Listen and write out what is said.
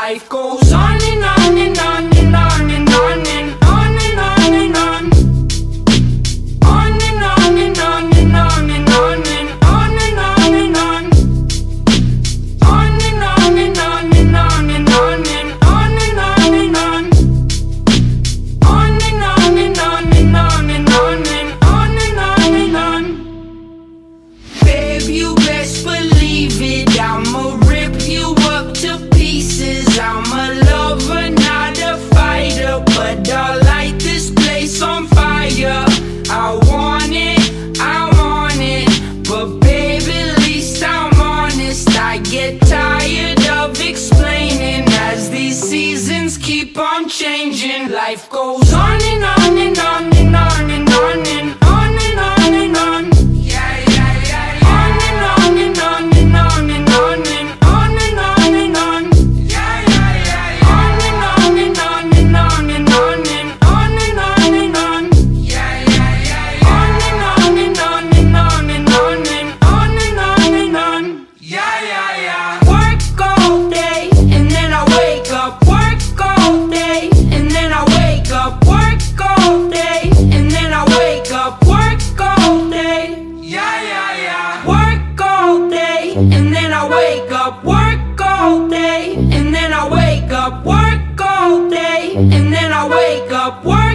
Life goes on and on and on and on and on and on and on and on. On and on and on and on and on and on and on and on. On and on and on and on and on and on and on and on. On and on and on and on and on and on and on and on. Babe, you best believe it, I'ma rip you up to pieces. I'm a lover, not a fighter, but I'll light this place on fire. I want it, but baby, at least I'm honest. I get tired of explaining as these seasons keep on changing. Life goes on and on and on and on and on and on and on and on. Yeah, yeah, yeah, yeah. On and on and on and on and on and on and on and on. Yeah, yeah, yeah, yeah. On and on and on and on and on and on and on and on. Yeah, yeah, yeah, yeah. On and on and on and on and on and on and on and on. Yeah, yeah, yeah. Work all day and then I wake up. Work all day and then I wake up. Work all day and then I wake up. Work all day. Yeah, yeah, yeah. Work all day and then I wake up. Work all day and then I wake up. Work all day and then I wake up. Work